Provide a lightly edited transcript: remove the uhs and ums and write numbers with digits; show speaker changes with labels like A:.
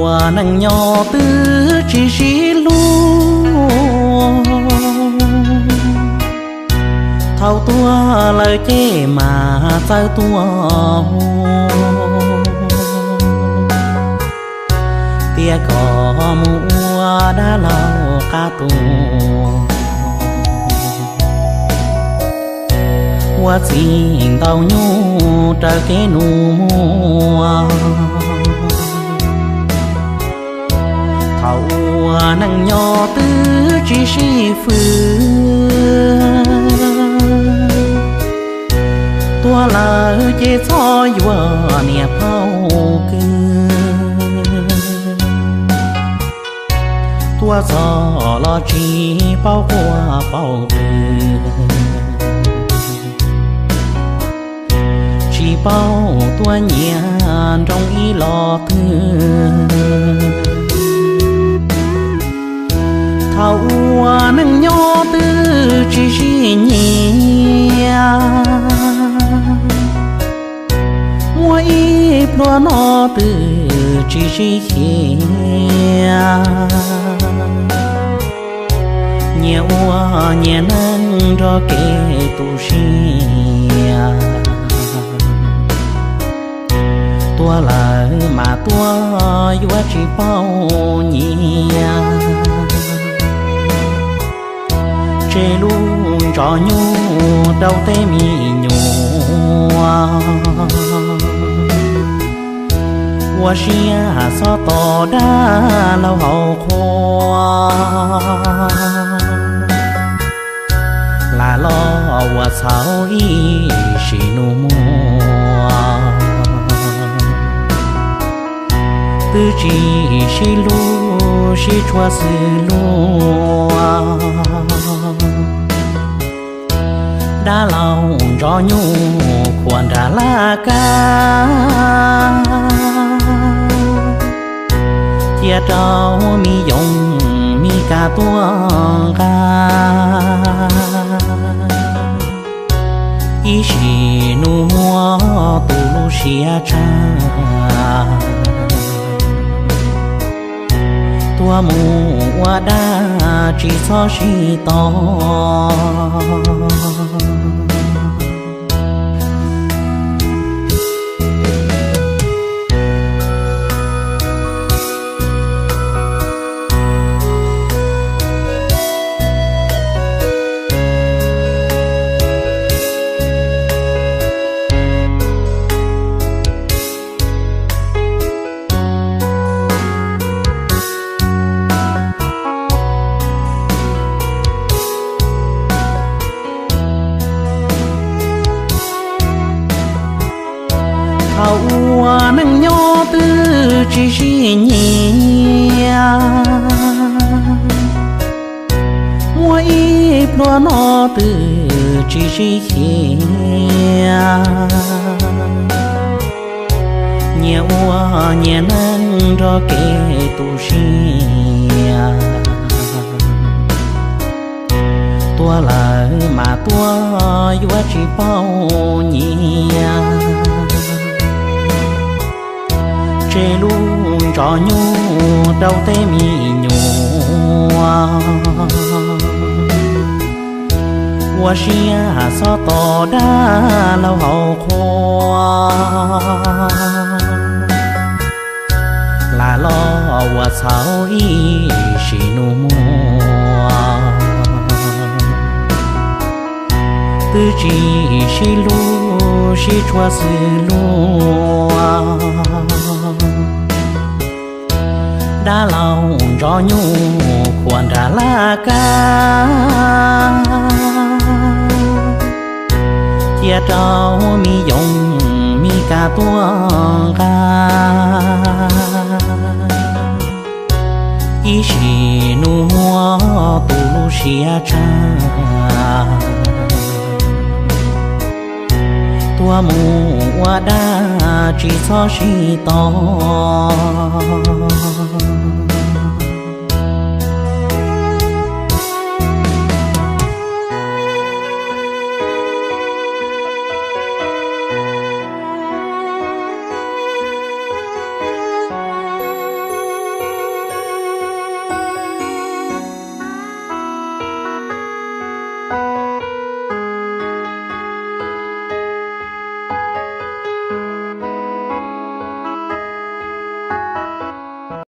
A: ua nâng nhỏ tư chỉ xí lu thâu tua lời chê mà sao tua tia có mua đã lâu ca tu hoa xin tàu nhu trở cái nụ mua thầu nâng nhỏ tư chỉ sĩ phương tua là chế cho vừa nè phao cơ tua gió lo chỉ bao qua bao bờ chỉ bao tua nhẹ trong ý lo thương thầu nâng nhỏ tư chỉ sĩ nhẹ mua ít lo nó từ chỉ sĩ khía nhẹ ua nhẹ nâng cho kẻ tu xìa tua là mà tua yếu chỉ bao nhẹ chê luôn cho nhu đâu tê mi nhua hoa xia so to đa lâu hậu khoa là lo hoa sao y xì nụ mua tư chỉ xì lu xì chua xì lu đã lòng cho nhuควรđã là ca chia trao mi dùng mi cả tua ca ý chỉ nu mua tu lu xia cha tua mua đa chỉ cho chỉ to thầu nâng nhỏ tư chỉ xí nhẹ mua ít lo nó từ chỉ xí khía nhẹ ua nhẹ nâng cho kẻ tu xìa tua là mà tua yếu chỉ bao nhẹ chê luôn cho nhu đâu tê mi nhua hoa xia so to đa lâu hậu khoa là lo hoa sao y xì nụ mua tư chỉ xì lu xì chua xì lu đã lòng cho nhuควรđã là ca chia trao mi dùng mi cả tua ca ý chỉ nu mua tu lu xia cha tua mua đa chỉ cho chỉ to